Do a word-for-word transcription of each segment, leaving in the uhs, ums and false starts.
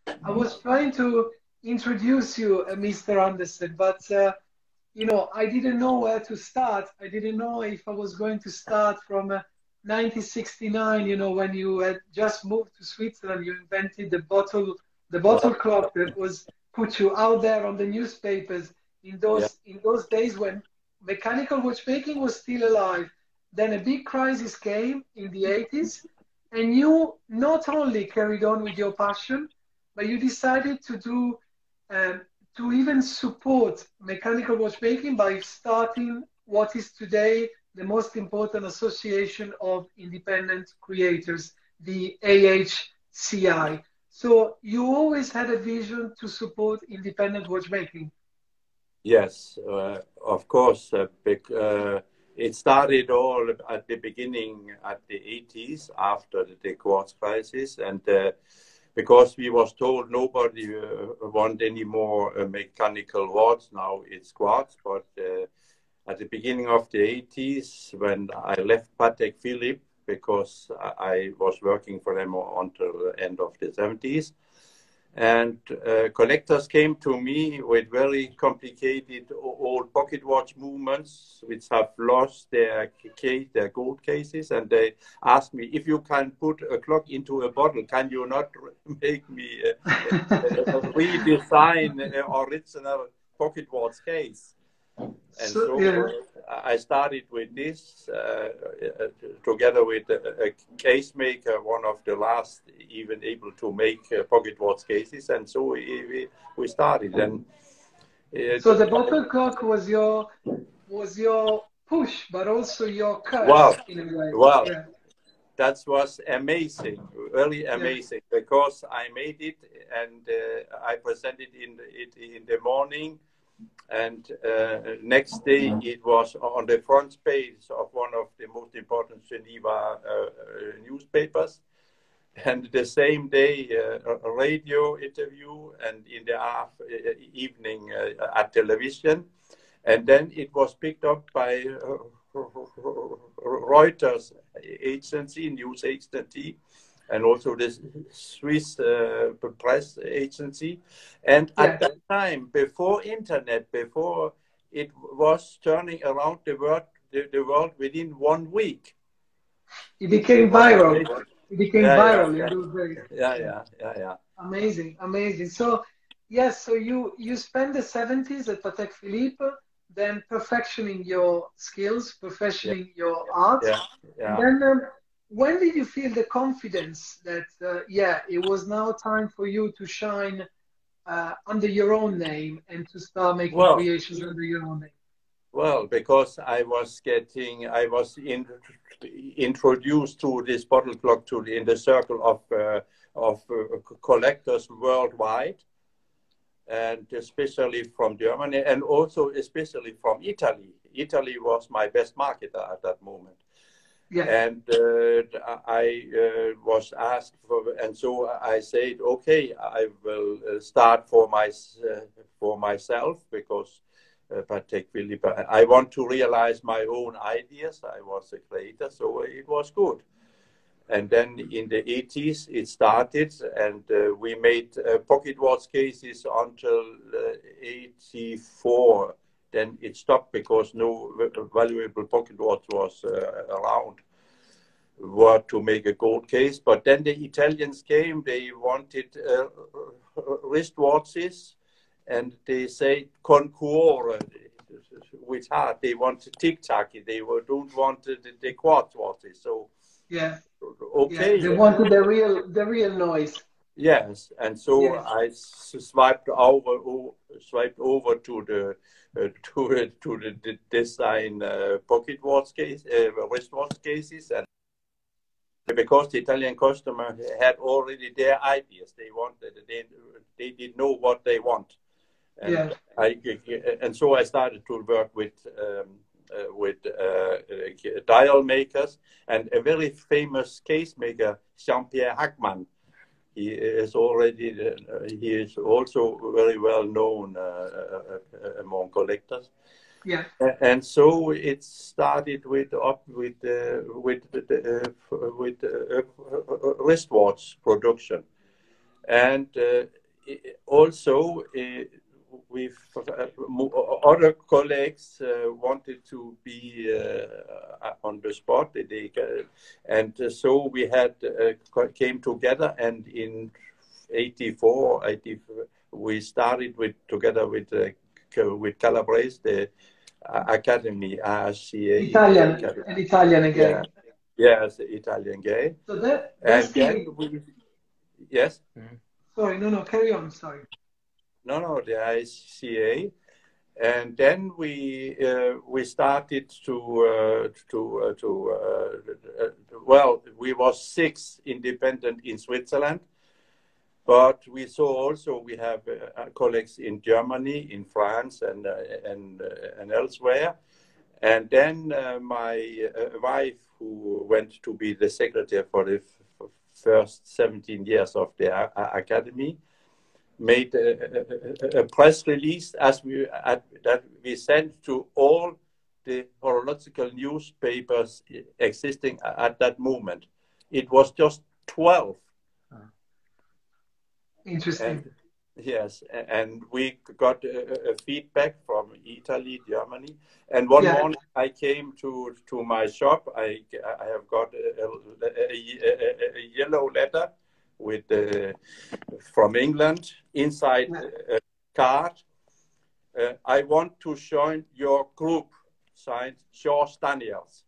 I was trying to introduce you, uh, Mister Anderson, but uh, you know, I didn't know where to start. I didn't know if I was going to start from uh, nineteen sixty-nine. You know, when you had just moved to Switzerland, you invented the bottle, the bottle Well, clock that was put you out there on the newspapers in yeah, those in those days when mechanical watchmaking was still alive. Then a big crisis came in the eighties, and you not only carried on with your passion, but you decided to do um, to even support mechanical watchmaking by starting what is today the most important association of independent creators, the A H C I. So you always had a vision to support independent watchmaking. yes, uh, of course. Uh, bec- uh, it started all at the beginning at the eighties after the quartz crisis, and uh, because we was told nobody uh, want any more uh, mechanical watch. Now it's quartz, but uh, at the beginning of the eighties, when I left Patek Philippe, because I was working for them until the end of the seventies, and uh, collectors came to me with very complicated old pocket watch movements, which have lost their case, their gold cases, and they asked me, if you can put a clock into a bottle, can you not make me uh, uh, redesign an original pocket watch case? And So so yeah, uh, I started with this uh, uh, together with a, a case maker, one of the last even able to make uh, pocket watch cases. And so we, we, we started. And it, so the bottle clock was your was your push, but also your well, curse in a way. well, Yeah, that was amazing, really yeah, amazing, because I made it and uh, I presented in the, it in the morning. And uh, next day, it was on the front page of one of the most important Geneva uh, uh, newspapers. And the same day, uh, a radio interview, and in the af- uh, evening uh, at television. And then it was picked up by uh, Reuters agency, news agency, and also the Swiss uh, press agency. And yeah. at that time, before internet, before it was turning around the world, the, the world within one week. It It became was viral. amazing. It became Yeah, yeah, viral in yeah, those days. yeah, Yeah. yeah, yeah, yeah. Amazing, amazing. So yes, so you you spent the seventies at Patek Philippe, then perfectioning your skills, Yeah, perfectioning your art, yeah, and yeah. then um, when did you feel the confidence that uh, yeah, it was now time for you to shine uh, under your own name and to start making Well, creations under your own name? well, because I was getting, I was in, introduced to this bottle clock to the, in the circle of uh, of uh, collectors worldwide, and especially from Germany, and also especially from Italy. Italy was my best market at that moment. Yeah, And uh, I uh, was asked for, and so I said, okay, I will uh, start for my uh, for myself, because uh, Patek Philippe, I want to realize my own ideas. I was a creator, so it was good. And then in the eighties it started, and uh, we made uh, pocket watch cases until uh, eighty-four. Then it stopped because no valuable pocket watch was uh, around were to make a gold case. But then the Italians came, they wanted uh, wristwatches, and they say concours, which hard. They want tic-tac, they don't want the, the quartz watches. So, yeah, yeah. They okay, wanted the real the real noise. yes. And so Yes, I swiped over, swiped over to the uh, to, to the, the design uh, pocket watch case, uh, wristwatch cases, and because the Italian customer had already their ideas. They wanted, they, they did know what they want. And yeah. I, and so I started to work with, um, uh, with uh, dial makers, and a very famous case maker, Jean-Pierre Hackman. He is already, uh, he is also very well known uh, uh, among collectors. Yeah. And so it started with up with uh, with uh, with uh, wristwatch production, And uh, also, uh, with uh, other colleagues uh, wanted to be uh, on the spot, they, uh, and uh, so we had uh, came together, and in eighty-four, eighty, we started with together with uh, with Calabrese, the uh, academy, R C A. Italian, Academy. an Italian again. Yeah, yes, Italian game. So that and that's then the. we, yes. Sorry, no, no, carry on. Sorry. No, no, the I C A, and then we uh, we started to uh, to uh, to uh, uh, well, we was six independent in Switzerland, but we saw also we have uh, colleagues in Germany, in France, and uh, and uh, and elsewhere, and then uh, my uh, wife, who went to be the secretary for the f first seventeen years of the uh, academy, made a, a, a press release as we at, that we sent to all the horological newspapers existing at that moment. It was just twelve. Interesting. And, yes, and we got a, a feedback from Italy, Germany. And one Yeah. morning I came to to my shop. I I have got a, a, a, a yellow letter with uh, from England inside Yeah. a card. Uh, I want to join your group, signed George Daniels.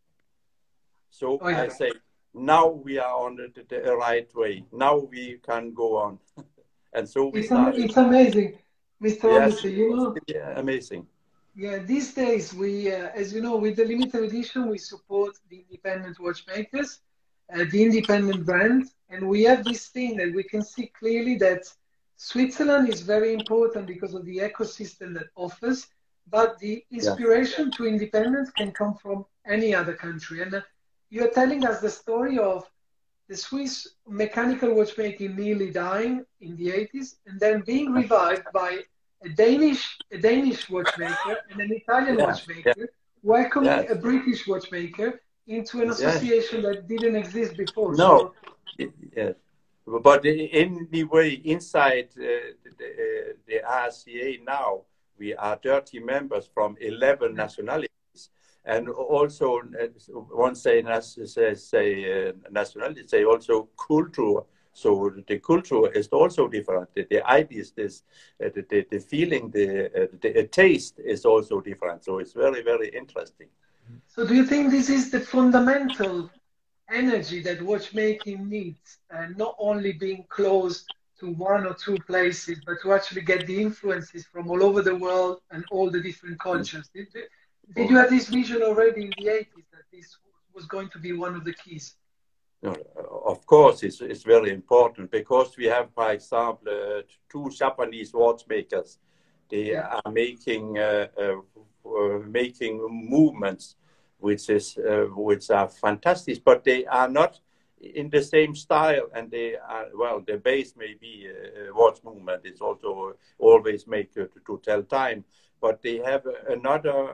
So Oh, yeah. I say, now we are on the, the right way. Now we can go on. And so we It's, started. am it's amazing, Mister Yes, Andersen, you know. yeah, amazing. Yeah, these days we, uh, as you know, with the limited edition, we support the independent watchmakers, uh, the independent brand, and we have this thing that we can see clearly that Switzerland is very important because of the ecosystem that offers, but the inspiration yeah. to independence can come from any other country. And uh, you're telling us the story of the Swiss mechanical watchmaking nearly dying in the eighties and then being revived by a Danish, a Danish watchmaker and an Italian yeah, watchmaker, yeah. welcoming yeah. a British watchmaker into an association yeah. that didn't exist before. No, so, yes. But anyway, inside uh, the, uh, the R C A now, we are thirty members from eleven nationalities. And also, uh, one say, say, say uh, nationality, say also culture. So the culture is also different. The, the ideas, this, uh, the, the, the feeling, the, uh, the taste is also different. So it's very, very interesting. So do you think this is the fundamental energy that watchmaking needs, and not only being close to one or two places, but to actually get the influences from all over the world and all the different cultures? Did, did you have this vision already in the eighties that this was going to be one of the keys? No, of course, it's, it's very important because we have, for example, uh, two Japanese watchmakers. They yeah. are making uh, uh, uh, making movements which is uh, which are fantastic, but they are not in the same style, and they are, well, the base may be a watch movement. It's also always make uh, to, to tell time, but they have another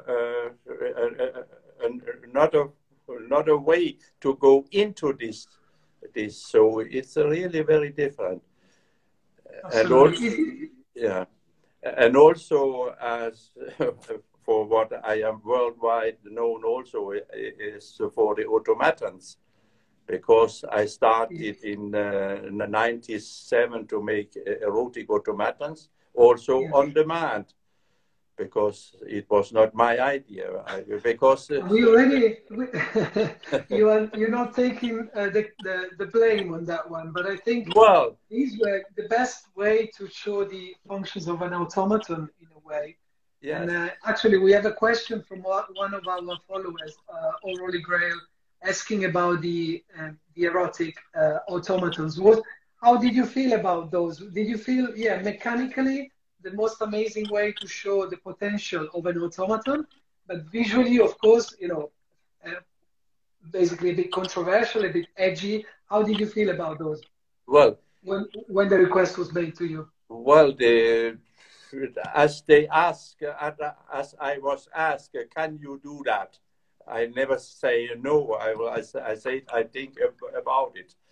uh, another another way to go into this this. So it's really very different. Absolutely. And also, yeah, and also as for what I am worldwide known also is for the automatons, because I started in uh, ninety-seven to make erotic automatons, also yeah. on demand, because it was not my idea. I, because uh, we already we, you are you're not taking uh, the, the the blame on that one, but I think well, these were the best way to show the functions of an automaton in a way. Yes. And uh, actually, we have a question from one of our followers, uh, O'Reilly Grail, asking about the uh, the erotic uh, automatons. What? How did you feel about those? Did you feel, yeah, mechanically the most amazing way to show the potential of an automaton, but visually, of course, you know, uh, basically a bit controversial, a bit edgy. How did you feel about those? Well, when when the request was made to you. Well, the as they ask, as I was asked, can you do that? I never say no. I I, I say I think about it,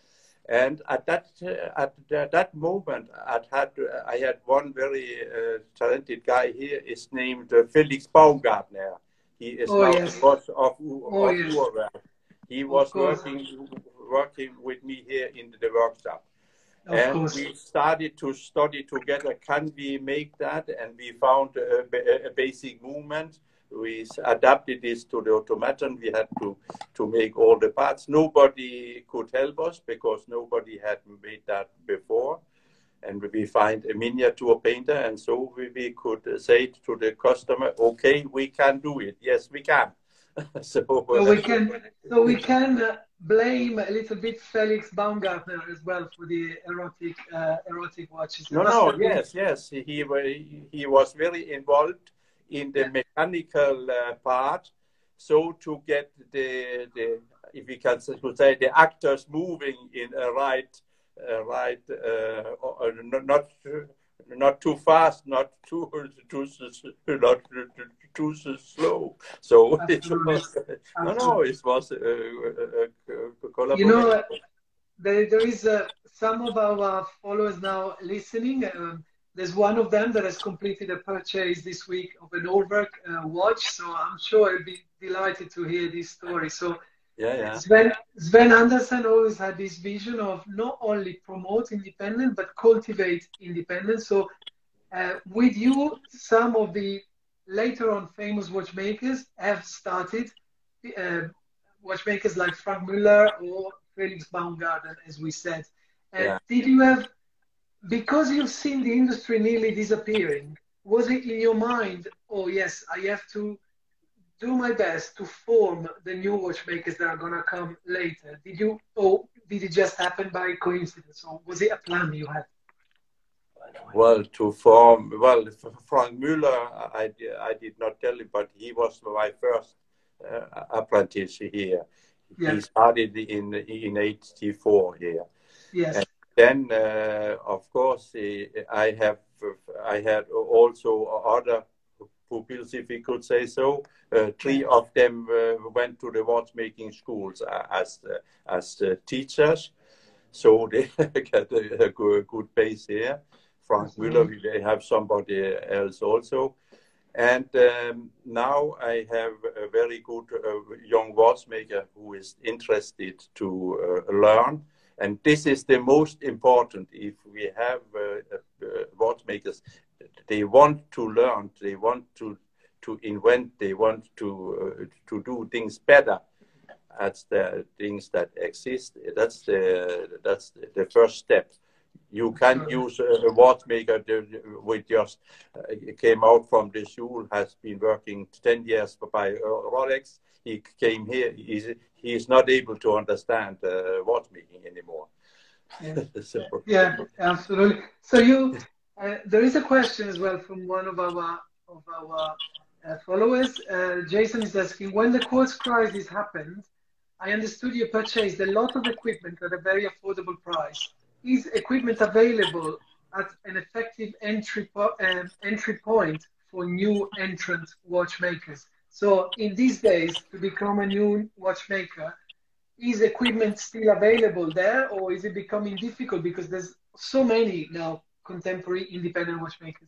And at that uh, at uh, that moment, I had uh, I had one very uh, talented guy here. Is named uh, Felix Baumgartner. He is Oh now the yes. boss of Oh of yes. Uhrwerk. He Of was course. working working with me here in the workshop, Of and course. we started to study together. Can we make that? And we found a, a basic movement. We adapted this to the automaton. We had to, to make all the parts. Nobody could help us because nobody had made that before. And we find a miniature painter, and so we, we could say to the customer, okay, we can do it. Yes, we can. so, So uh, we can so we can uh, blame a little bit Felix Baumgartner as well for the erotic uh, erotic watches. It no, must no, have been. yes, yes. He, he was very involved in the Yeah. mechanical uh, part. So to get the, the if we can say, the actors moving in a right, uh, right, uh, not not too fast, not too too not too slow. So it Absolutely. was no, no, Absolutely. it was a, a, a You collaboration. know, there, there is uh, some of our followers now listening. Um, there's one of them that has completed a purchase this week of an Uhrwerk uh, watch, so I'm sure he'll be delighted to hear this story. So Yeah, yeah, Sven, Sven Andersen always had this vision of not only promote independent, but cultivate independence. So uh, with you, some of the later on famous watchmakers have started, uh, watchmakers like Frank Müller or Felix Baumgarten, as we said. Uh, yeah. did you have, because you've seen the industry nearly disappearing, was it in your mind, oh yes, I have to do my best to form the new watchmakers that are going to come later? Did you, or did it just happen by coincidence, or was it a plan you had? Well, to form, well, Frank Müller, I, I did not tell him, but he was my first uh, apprentice here. Yeah. He started in in eighty-four here. Yes. And then, uh, of course, I have I had also other pupils, if we could say so. Uh, three Yeah. of them uh, went to the watchmaking schools as uh, as uh, teachers, so they get a, a good, good base here. Frank Müller, Absolutely. we have somebody else also. And um, now I have a very good uh, young watchmaker who is interested to uh, learn. And this is the most important. If we have uh, uh, watchmakers, they want to learn, they want to, to invent, they want to, uh, to do things better. That's the things that exist. That's the, that's the first step. You can't use a, a watchmaker with just uh, came out from the school, has been working ten years by uh, Rolex. He came here. He's, he is not able to understand uh, watchmaking anymore. Yes. so, Yeah, absolutely. So you, uh, there is a question as well from one of our of our uh, followers. Uh, Jason is asking, when the quartz crisis happened, I understood you purchased a lot of equipment at a very affordable price. Is equipment available at an effective entry po um, entry point for new entrant watchmakers? So in these days, to become a new watchmaker, is equipment still available there, or is it becoming difficult because there's so many now contemporary independent watchmakers?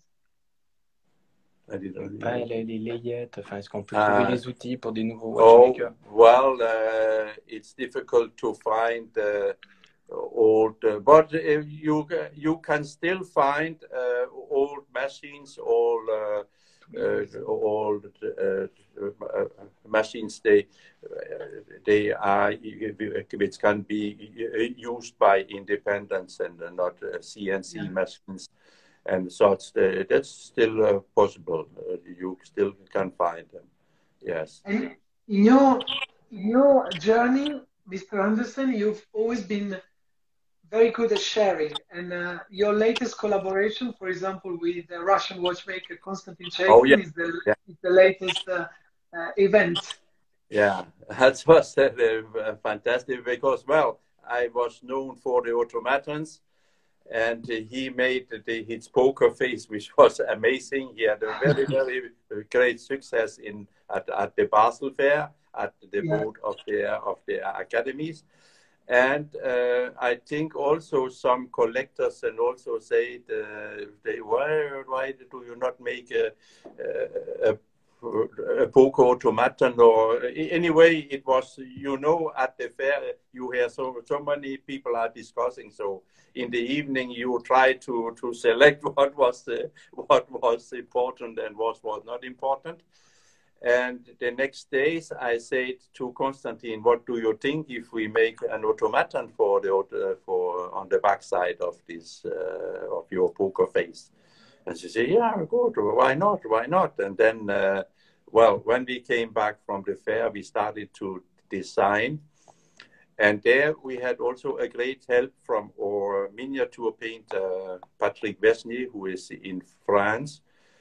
Pas les, les layette, enfin, est-ce qu'on peut uh, trouver les outils pour des nouveaux oh, watchmakers? well, uh, it's difficult to find uh, old, uh, but uh, you you can still find uh, old machines, all uh, uh, old uh, uh, machines. They they are which can be used by independents and not uh, C N C Yeah. machines, and such. Uh, that's still uh, possible. Uh, you still can find them. Yes. And in your in your journey, Mister Andersen, you've always been very good at sharing. And uh, your latest collaboration, for example, with the Russian watchmaker Konstantin Oh yeah. Chaikin, is the Yeah. is the latest uh, uh, event. Yeah, that was uh, uh, fantastic because, well, I was known for the automatons, and uh, he made the, his poker face, which was amazing. He had a very, very great success in at, at the Basel Fair, at the Yeah. board of the of the academies. And uh, I think also some collectors and also say uh, they why why do you not make a a, a, a poco automaton, or anyway it was, you know, at the fair you hear so so many people are discussing, so in the evening you try to to select what was uh, what was important and what was not important. And the next days, I said to Constantine, "What do you think if we make an automaton for the uh, for on the backside of this uh, of your poker face?" And she said, "Yeah, good. Why not? Why not?" And then, uh, well, when we came back from the fair, we started to design, and there we had also a great help from our miniature painter Patrick Vesny, who is in France.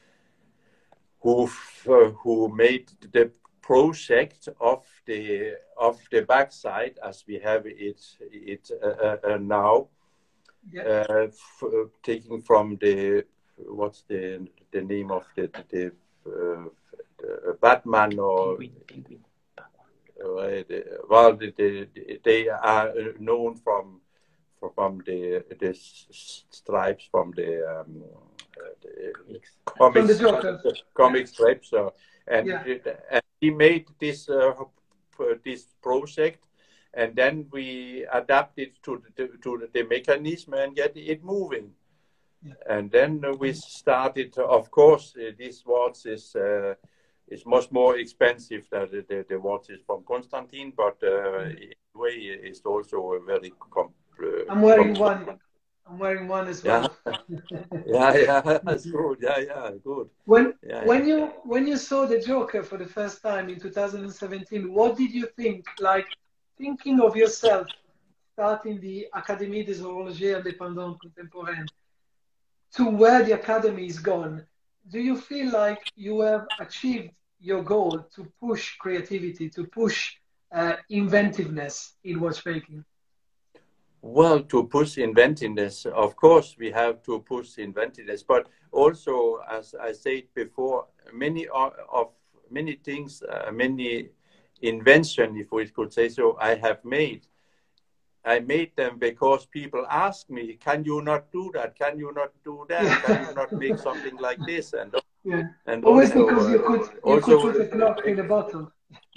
Who uh, who made the project of the of the backside as we have it it uh, uh, now, Yeah. uh, f- taking from the what's the the name of the the, uh, the Batman or Penguin, penguin. uh, the, well the, the, they are known from from the the stripes from the. Um, uh, the From the comics, Joker. comic Yeah. strips, uh, and, Yeah. and he made this uh, this project, and then we adapted to the, to the mechanism and get it moving. Yeah. And then we started. Of course, uh, this watch is uh, is much more expensive than the, the, the watches from Constantine, but uh, in a way, it's also a very com- uh, I'm wearing one. I'm wearing one as well. Yeah, yeah, yeah, that's good. Yeah, yeah, good. When yeah, when yeah. you when you saw the Joker for the first time in two thousand seventeen, what did you think? Like thinking of yourself starting the Académie des Horlogers Indépendants Contemporains to where the academy is gone. Do you feel like you have achieved your goal to push creativity, to push uh, inventiveness in watchmaking? Well, to push inventiveness, of course, we have to push inventiveness, but also, as I said before, many of, of many things, uh, many invention, if we could say so, I have made. I made them because people ask me, "Can you not do that? Can you not do that? Yeah. Can you not make something like this?" And yeah. and Always also, because you could uh, you also, could put a clock in a bottle.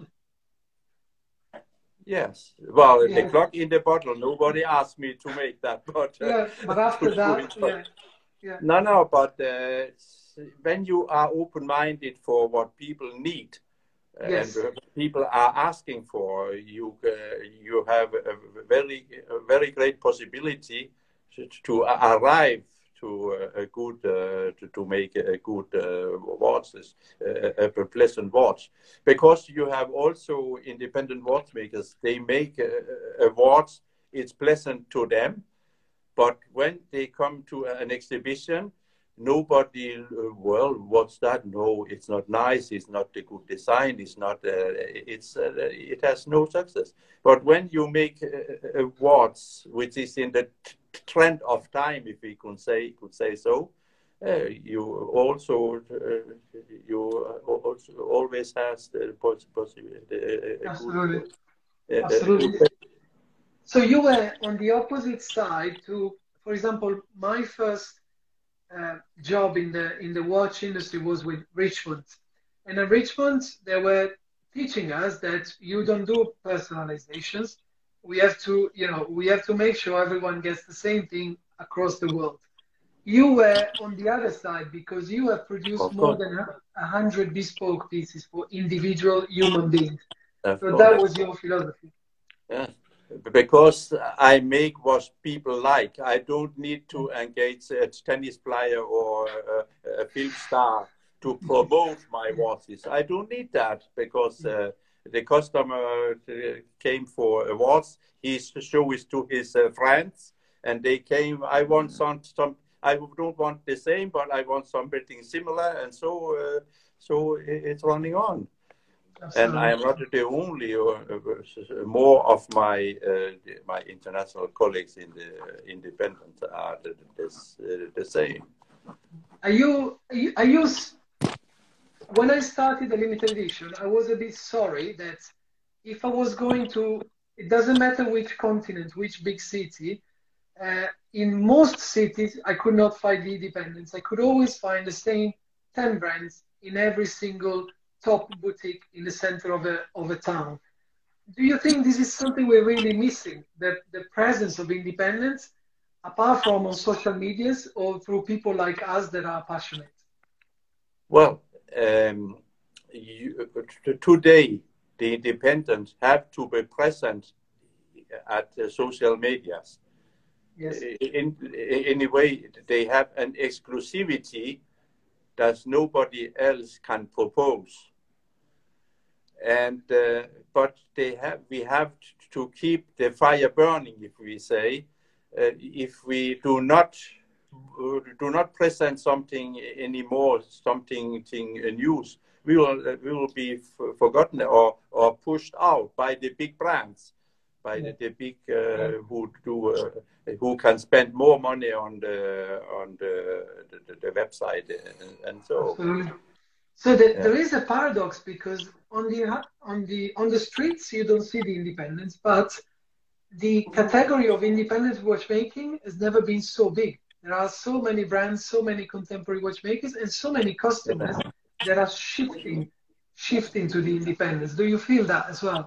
Yes, well, Yeah. the clock in the bottle. Nobody asked me to make that, but uh, yeah. But after that, it, yeah, yeah. No, no. But uh, when you are open-minded for what people need uh, yes. and people are asking for, you uh, you have a very a very great possibility to, to arrive to a good uh, to, to make a good uh, watch, a, a pleasant watch, because you have also independent watchmakers. They make a, a watch. It's pleasant to them, but when they come to an exhibition, nobody, uh, well, what's that? No, it's not nice. It's not a good design. It's not. Uh, it's. Uh, it has no success. But when you make a, a watch which is in the t- trend of time, if we could say could say so, uh, you also uh, you also always has the possibility. Uh, Absolutely. good, uh, Absolutely. So you were on the opposite side to, for example, my first uh, job in the in the watch industry was with Richmond, and at Richmond they were teaching us that you don't do personalizations. We have to, you know, we have to make sure everyone gets the same thing across the world. You were on the other side because you have produced of more course, than a hundred bespoke pieces for individual human beings. of So course. that was your philosophy. Yeah, because I make what people like. I don't need to engage a tennis player or a, a film star to promote my watches. I don't need that because uh, the customer came for a watch. He shows it to his uh, friends, and they came. I want some some. I don't want the same, but I want something similar, and so uh, so it's running on. Absolutely. And I am not the only, or uh, more of my uh, my international colleagues in the independent are the, the, uh, the same. Are you, are you, are you, when I started the limited edition, I was a bit sorry that if I was going to it doesn't matter which continent, which big city. Uh, in most cities, I could not find the independents. I could always find the same ten brands in every single top boutique in the center of a, of a town. Do you think this is something we're really missing, the, the presence of independence, apart from on social medias or through people like us that are passionate? Well, um, you, today, the independents have to be present at uh, social medias. Yes. In, in a way, they have an exclusivity that nobody else can propose. And uh, but they have, we have to keep the fire burning, if we say. Uh, if we do not do not present something anymore, something news, we will we will be forgotten or or pushed out by the big brands, by yeah. the, the big uh, who do uh, who can spend more money on the on the the, the website and, and so. Absolutely. So the, yeah. there is a paradox, because on the on the on the streets you don't see the independents, but the category of independent watchmaking has never been so big. There are so many brands, so many contemporary watchmakers, and so many customers yeah. that are shifting shifting to the independents. Do you feel that as well?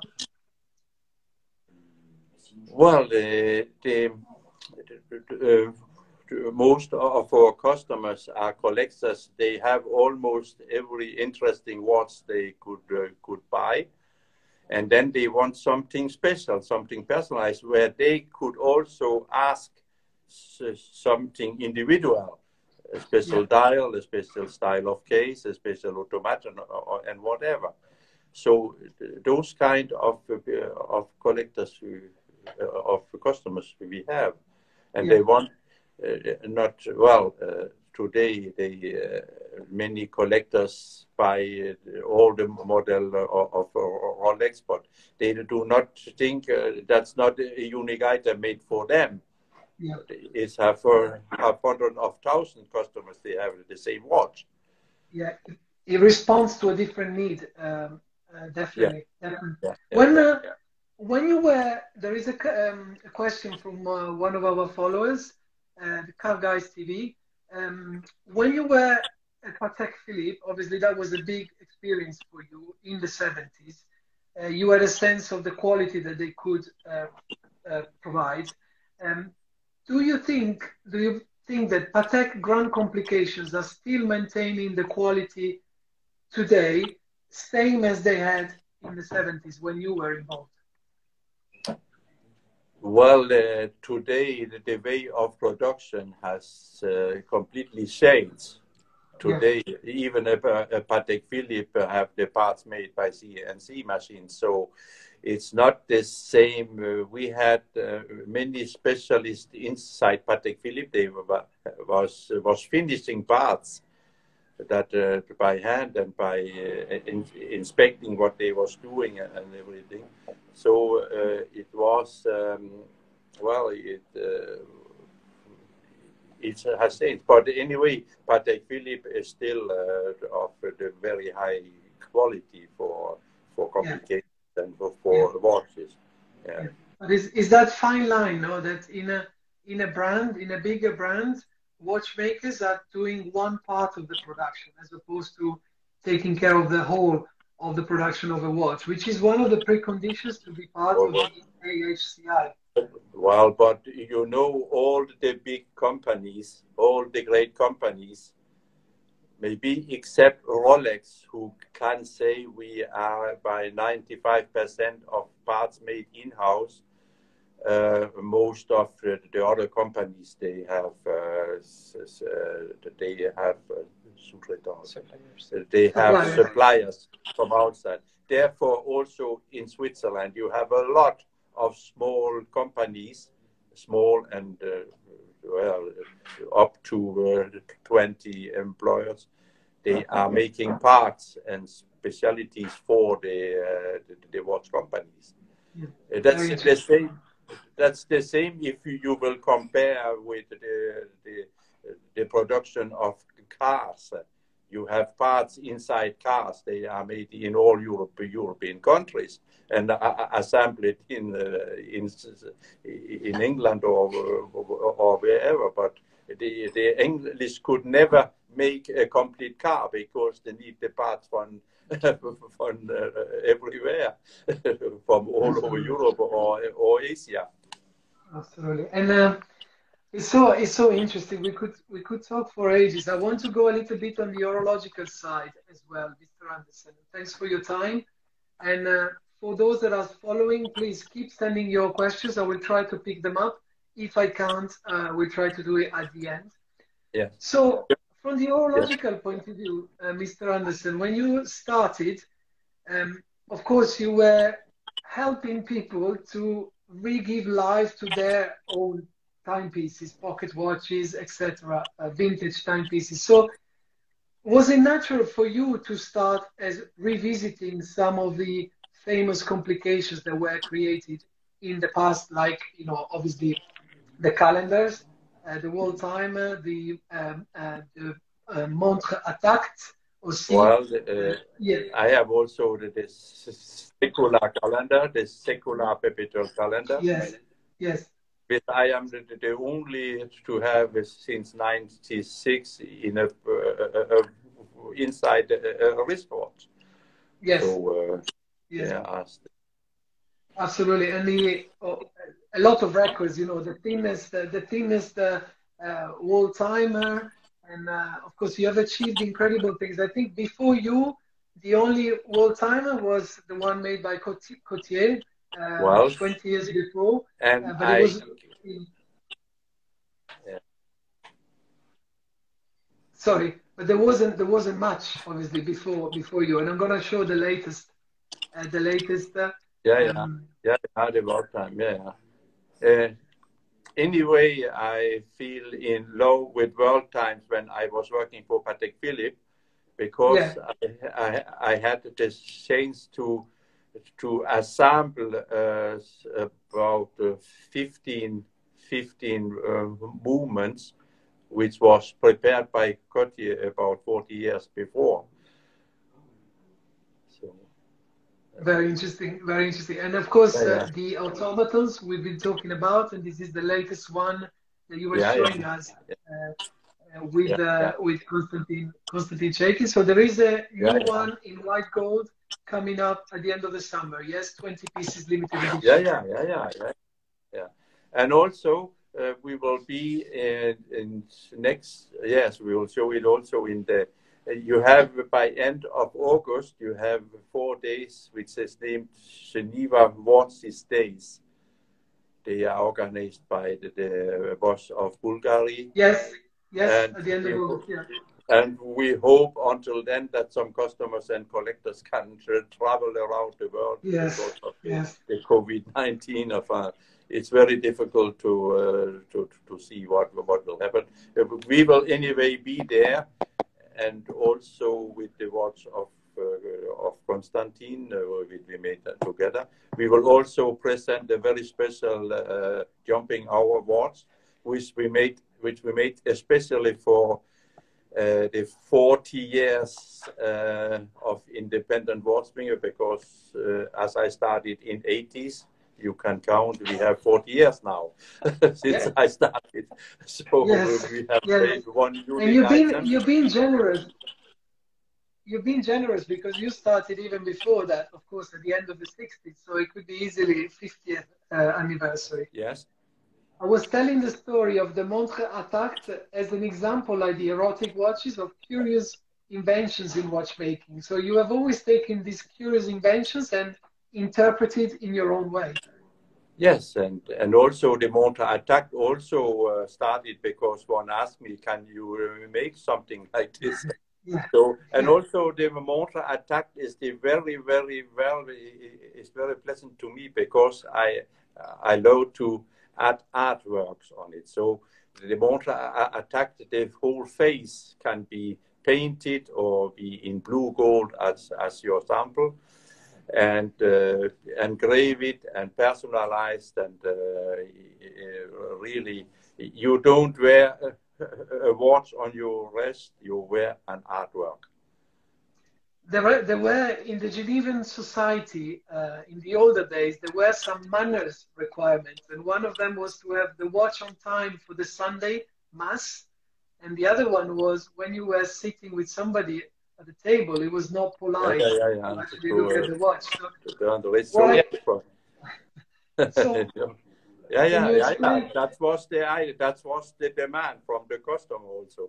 Well, the, the, the uh, most of our customers are collectors. They have almost every interesting watch they could uh, could buy, and then they want something special, something personalized, where they could also ask something individual, a special yeah. dial, a special style of case, a special automaton, or, and whatever. So those kind of uh, of collectors, uh, of customers we have, and yeah. they want. Uh, not well uh, today. They uh, many collectors buy uh, all the model of, of, of Rolex, but they do not think uh, that's not a unique item made for them. Yeah. It's have for a hundred of thousand customers. They have the same watch. Yeah, it responds to a different need. Um, uh, definitely. Yeah. definitely. Yeah. When yeah. uh, when you were, there is a, um, a question from uh, one of our followers. Uh, the Car Guys T V. Um, when you were at Patek Philippe, obviously that was a big experience for you in the seventies. Uh, you had a sense of the quality that they could uh, uh, provide. Um, do you think? Do you think that Patek Grand Complications are still maintaining the quality today, same as they had in the seventies when you were involved? Well, uh, today the, the way of production has uh, completely changed. Today, yeah. even a, a Patek Philippe have the parts made by C N C machines, so it's not the same. Uh, we had uh, many specialists inside Patek Philippe. They were, was was finishing parts that uh, by hand and by uh, in, inspecting what they was doing and everything. So uh, it was, um, well, it uh, it has changed. But anyway, Patek Philippe is still uh, of the very high quality for for complications yeah. and for, for yeah. watches. Yeah. yeah. But is is that fine line, no? That in a in a brand, in a bigger brand, watchmakers are doing one part of the production as opposed to taking care of the whole of the production of a watch, which is one of the preconditions to be part of the A H C I. Well, but you know, all the big companies, all the great companies, maybe except Rolex, who can say we are by ninety-five percent of parts made in-house. Uh, most of the, the other companies, they have uh, they have uh, suppliers. They have suppliers. suppliers from outside. Therefore, also in Switzerland, you have a lot of small companies, small and uh, well up to uh, twenty employers. They are making parts and specialties for the uh, the, the watch companies. Yeah. Uh, that's the same. That's the same if you will compare with the, the, the production of cars. you have parts inside cars. They are made in all Europe, European countries and are assembled in uh, in in England or or wherever. But the the English could never make a complete car because they need the parts from from uh, everywhere, from all over Europe or or Asia. Absolutely, and uh, it's so it's so interesting. We could we could talk for ages. I want to go a little bit on the horological side as well, Mister Andersen. Thanks for your time, and uh, for those that are following, please keep sending your questions. I will try to pick them up. If I can't, uh, we'll try to do it at the end. Yeah. So, from the horological yeah. point of view, uh, Mister Andersen, when you started, um, of course, you were helping people to re-give life to their own timepieces, pocket watches, et cetera, uh, vintage timepieces. So, was it natural for you to start as revisiting some of the famous complications that were created in the past, like, you know, obviously the calendars, uh, the world timer, the, um, uh, the uh, montre attacked, aussi? Well, uh, yeah. I have also the, the secular calendar, the secular perpetual calendar. Yes, yes. Which I am the, the only to have since ninety-six in a, uh, uh, inside a, a wristwatch. Yes. So, uh, yes. Yeah. Absolutely, and the, oh, a lot of records. You know, the thinnest, uh, the thinnest uh, uh, wall timer, and uh, of course, you have achieved incredible things. I think before you, the only wall timer was the one made by Cotier, uh, well, twenty years before, and uh, but I, it was. Yeah. Sorry, but there wasn't there wasn't much obviously before before you, and I'm gonna show the latest, uh, the latest. Uh, Yeah, yeah, um, yeah, yeah, the world time, yeah. yeah. Uh, anyway, I feel in love with world times when I was working for Patek Philippe, because yeah. I, I, I had the chance to to assemble uh, about uh, fifteen, fifteen uh, movements, which was prepared by Cotier about forty years before. So. Very interesting, very interesting. And of course, Yeah, yeah. uh, the automatons we've been talking about, and this is the latest one that you were yeah, showing yeah. us uh, uh, with yeah, uh, yeah. with Constantine Constantine Chaikin. So there is a new yeah, yeah. one in white gold coming up at the end of the summer. Yes, twenty pieces limited edition. Yeah, yeah, yeah, yeah, yeah. yeah. And also, uh, we will be in, in next. Yes, we will show it also in the. Uh, you have by end of August, you have four days, which is named Geneva Watches Days. They are organized by the, the boss of Bulgaria. Yes, yes, and at the end of August, yeah. And we hope until then that some customers and collectors can travel around the world yes, because of the, yes. the COVID nineteen. Of, uh, it's very difficult to, uh, to to see what what will happen. We will anyway be there, and also with the watch of uh, of Constantine, uh, we made that together. We will also present a very special uh, jumping hour watch, which we made, which we made especially for uh, the forty years uh, of independent watchmaker, because uh, as I started in eighties, you can count, we have forty years now since yeah. I started. So yes. we have yes. made one unique and you've been, item. You've been generous. You've been generous because you started even before that, of course, at the end of the sixties. So it could be easily fiftieth uh, anniversary. Yes. I was telling the story of the montre attacked as an example, like the erotic watches, of curious inventions in watchmaking. So you have always taken these curious inventions and interpreted in your own way. Yes, and, and also the montre attack also uh, started because one asked me, can you uh, make something like this? Yeah. So, and yeah. also the montre attack is the very, very, very, is very pleasant to me because I, I love to add artworks on it. So the montre attack, the whole face can be painted or be in blue gold as, as your sample, and uh, engrave it and personalized, and uh, really, you don't wear a watch on your wrist, you wear an artwork. There were, there were in the Genevan society, uh, in the older days, there were some manners requirements. And one of them was to have the watch on time for the Sunday Mass. And the other one was when you were sitting with somebody at the table, it was not polite yeah, yeah, yeah, to actually to, look uh, at the watch. So, the why, so yeah, yeah, you yeah, explain? yeah. That was the idea. That was the demand from the customer also.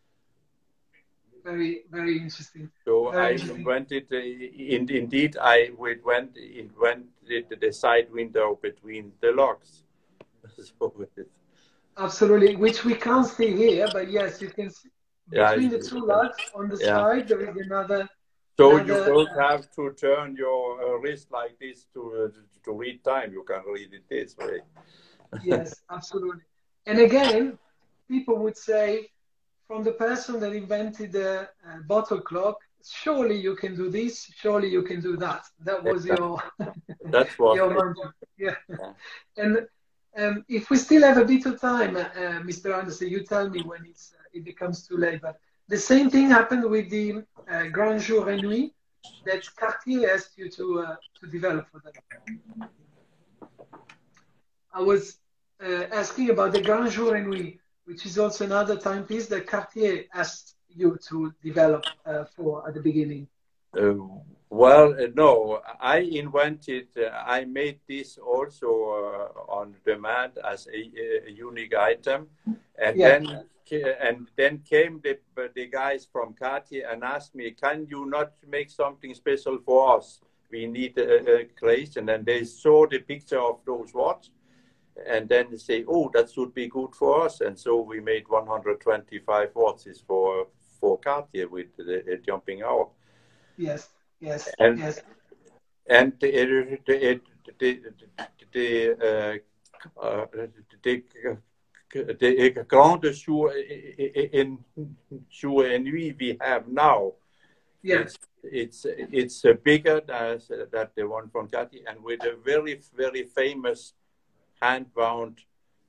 Very, very interesting. So very I interesting. invented, uh, in, indeed, I went invented the side window between the locks. So it, Absolutely, which we can't see here, but yes, you can see yeah, between the two lugs on the yeah. side, there is another. So another, you don't uh, have to turn your uh, wrist like this to uh, to read time. You can read it this way. Yes, absolutely. And again, people would say, from the person that invented the uh, bottle clock, surely you can do this, surely you can do that. That was your That's what your mantra. Yeah. yeah. And um, if we still have a bit of time, uh, Mister Andersen, you tell me when it's uh, it becomes too late. But the same thing happened with the uh, Grand Jour et Nuit that Cartier asked you to uh, to develop for them. I was uh, asking about the Grand Jour et Nuit, which is also another timepiece that Cartier asked you to develop uh, for at the beginning. Uh, well, uh, no, I invented, uh, I made this also uh, on demand as a, a unique item. And yeah. then and then came the, the guys from Cartier and asked me, can you not make something special for us? We need a, a creation. And they saw the picture of those watches. And then they say, oh, that should be good for us. And so we made one hundred twenty-five watches for, for Cartier with the, the jumping hour. Yes, yes, and, yes. And the the the the, uh, uh, the, the Grand Jour in Jour et Nuit we have now, yes, it's it's it's bigger than that the one from Cartier, and with a very very famous hand-wound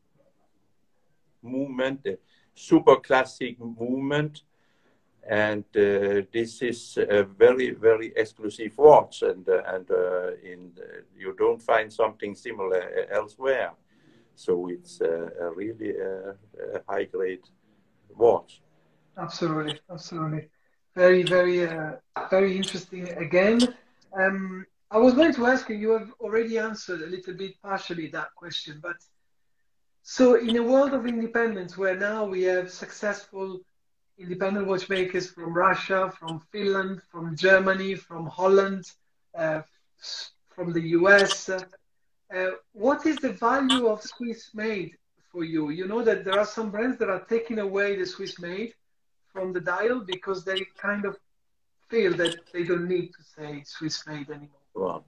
movement, a super classic movement. And uh, this is a very, very exclusive watch, and uh, and uh, in uh, you don't find something similar elsewhere. So it's uh, a really uh, a high grade watch. Absolutely, absolutely. Very, very, uh, very interesting. Again, um, I was going to ask you. You have already answered a little bit partially that question, but so in a world of independence, where now we have successful independent watchmakers from Russia, from Finland, from Germany, from Holland, uh, from the U S. Uh, uh, what is the value of Swiss made for you? You know that there are some brands that are taking away the Swiss made from the dial because they kind of feel that they don't need to say Swiss made anymore. Well,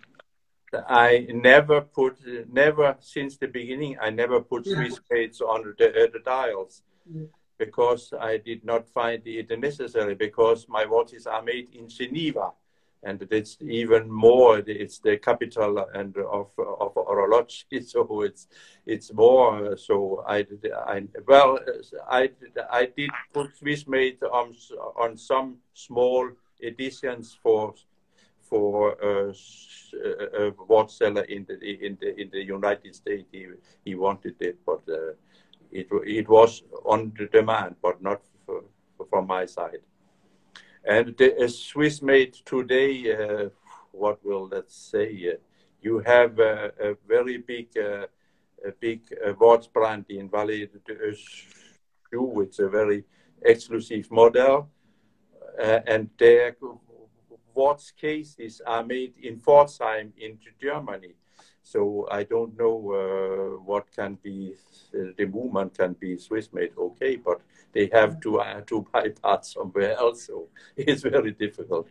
I never put, never since the beginning, I never put yeah. Swiss mades on the, uh, the dials. Yeah. Because I did not find it necessary, because my watches are made in Geneva, and it's even more. It's the capital and of of horology, so it's it's more. So I I well I I did put Swiss made on on some small editions for for a, a watch seller in the in the in the United States. He he wanted it, but. Uh, It, it was on the demand, but not for, for, from my side. And the Swiss made today, uh, what will that say? Uh, you have a, a very big, uh, a big uh, watch brand in Valley Shoe. It's a very exclusive model, uh, and their watch cases are made in Pforzheim in Germany. So I don't know uh, what can be, uh, the movement can be Swiss made, okay, but they have to uh, to buy parts somewhere else, so it's very difficult.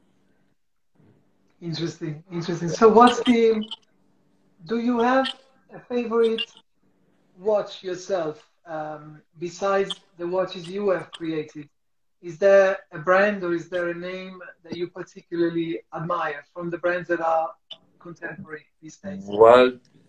Interesting, interesting. So what's the, do you have a favorite watch yourself, um, besides the watches you have created? Is there a brand or is there a name that you particularly admire from the brands that are contemporary these days? Well,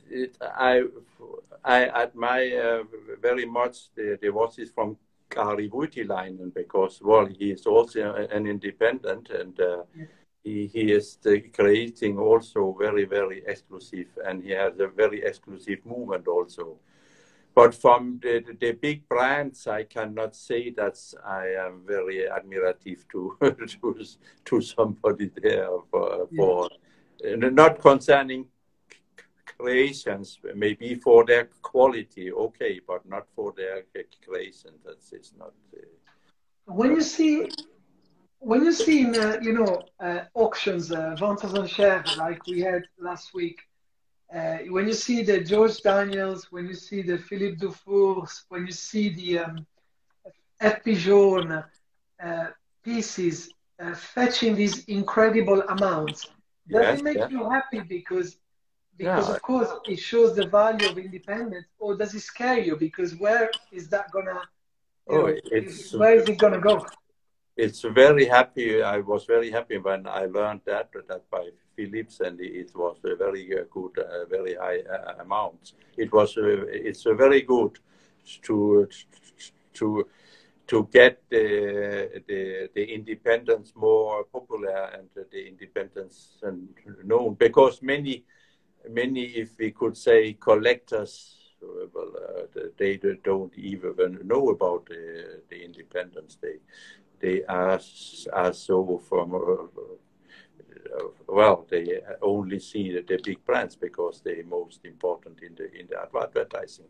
it, I I admire uh, very much the, the watches from Kari Voutilainen because, well, he is also an independent and uh, Yeah. he, he is the creating also very, very exclusive, and he has a very exclusive movement also. But from the, the, the big brands, I cannot say that I am very admirative to to, to somebody there for, Yeah. for not concerning creations, maybe for their quality, okay, but not for their creation. That's it's not. Uh, When you see, when you see in uh, you know uh, auctions, uh, ventes aux enchères, like we had last week, uh, when you see the George Daniels, when you see the Philippe Dufour's, when you see the um, F. Pigeon uh, pieces uh, fetching these incredible amounts, does yes, it make yeah, you happy because because yeah. of course it shows the value of independence, or does it scare you because where is that gonna, you Oh, know, is, it's where is it gonna go? it's very happy. I was very happy when I learned that that by Philips, and it was a very uh, good, uh, very high uh, amount. It was uh, it's a very good to to to get the the the independence more popular and the independence and known because many many, if we could say, collectors. Well, uh, they don't even know about the, the independence. They they are, are so from, uh, well, they only see the, the big brands because they're most important in the in the advertising.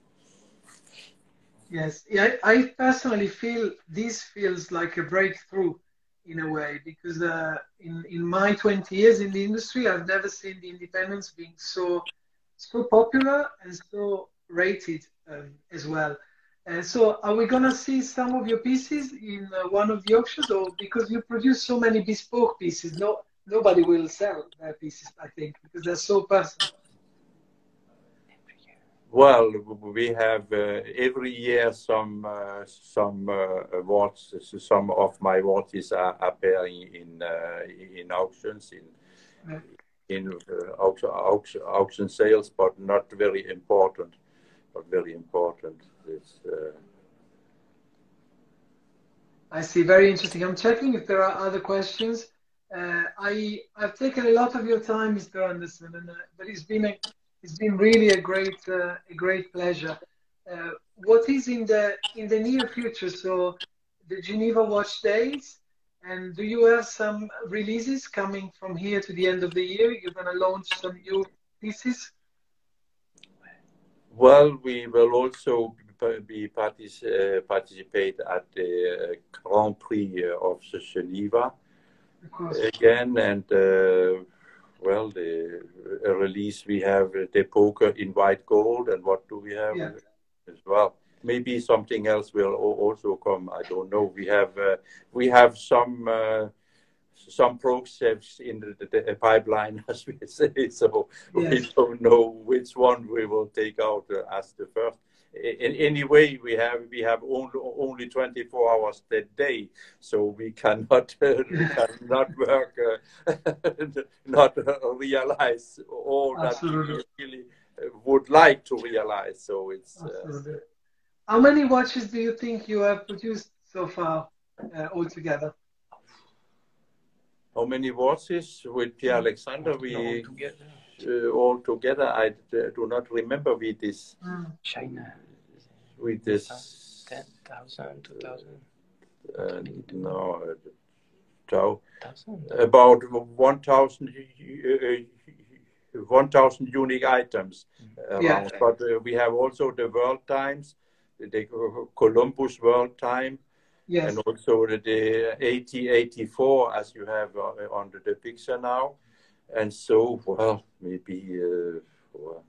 Yes, yeah, I, I personally feel this feels like a breakthrough in a way because uh, in in my twenty years in the industry, I've never seen the independents being so so popular and so rated um, as well. And so, are we gonna see some of your pieces in uh, one of the auctions, or because you produce so many bespoke pieces, no nobody will sell their pieces, I think, because they're so personal. Well, we have uh, every year some uh, some uh, awards. Some of my watches are appearing in uh, in auctions in Yeah. in uh, auction, auction auction sales, but not very important. Not very important. It's, uh, I see. Very interesting. I'm checking if there are other questions. Uh, I I've taken a lot of your time, Mister Andersen, and uh, but it's been a it's been really a great uh, a great pleasure. Uh, what is in the in the near future? So the Geneva Watch Days, and do you have some releases coming from here to the end of the year? You're going to launch some new pieces. well, we will also be partic uh, participate at the Grand Prix of Geneva Of course. again, and uh, well, the uh, release we have the poker in white gold, and what do we have Yeah. as well? Maybe something else will also come. I don't know. We have uh, we have some uh, some projects in the, the, the pipeline, as we say. So Yes. we don't know which one we will take out uh, as the first. In any way, we have we have only only twenty-four hours a day, so we cannot uh, we cannot work, uh, not uh, realize all Absolutely. that we really would like to realize. So it's. Absolutely. Uh, How many watches do you think you have produced so far uh, altogether? How many watches with Pierre Alexander? We all together. Uh, all together, I uh, do not remember with this. Mm. China. With this. ten thousand, two thousand. Uh, no, uh, Thousand. about one thousand uh, one thousand unique items around. Yeah. But uh, we have also the world times, the Columbus world time. Yes. And also the, the eighty eighty-four, as you have uh, on the, the picture now. And so, well, maybe uh, for,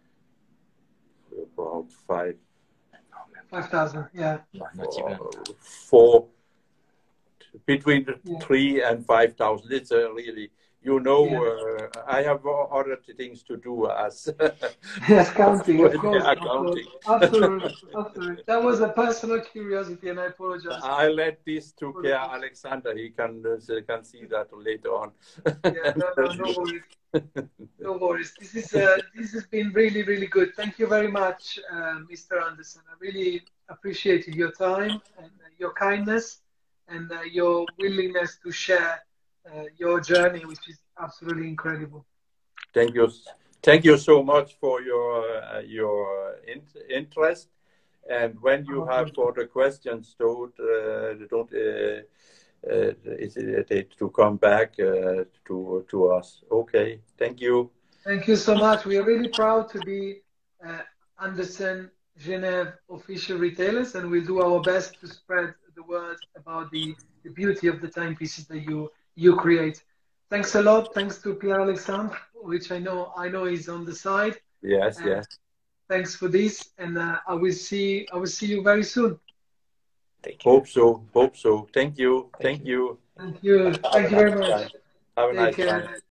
for about five. five thousand, yeah. No, not even. Four, between Yeah. three and five thousand. It's a really you know, Yeah. uh, I have other things to do as Yes, counting, of course, of course. accounting. Absolutely, absolutely. That was a personal curiosity, and I apologize. I let this to for care the- Alexander. He can uh, can see that later on. Yeah, no, no, no worries. No worries. This is uh, this has been really, really good. Thank you very much, uh, Mister Andersen. I really appreciated your time and uh, your kindness and uh, your willingness to share uh, your journey, which is absolutely incredible. Thank you, thank you so much for your uh, your in interest. And when you Oh, have further questions, don't uh, don't uh, uh, hesitate to come back uh, to to us. Okay, thank you. Thank you so much. We are really proud to be uh, Andersen Geneve official retailers, and we'll do our best to spread the word about the, the beauty of the timepieces that you you create. Thanks a lot. Thanks to Pierre Alexandre, which I know I know is on the side. Yes, Uh, yes. thanks for this, and uh, I will see I will see you very soon. Take care. Hope so. Hope so. Thank you. Thank Thank you. Thank you. Have Thank a you very nice much. time. Have a Take nice care. time.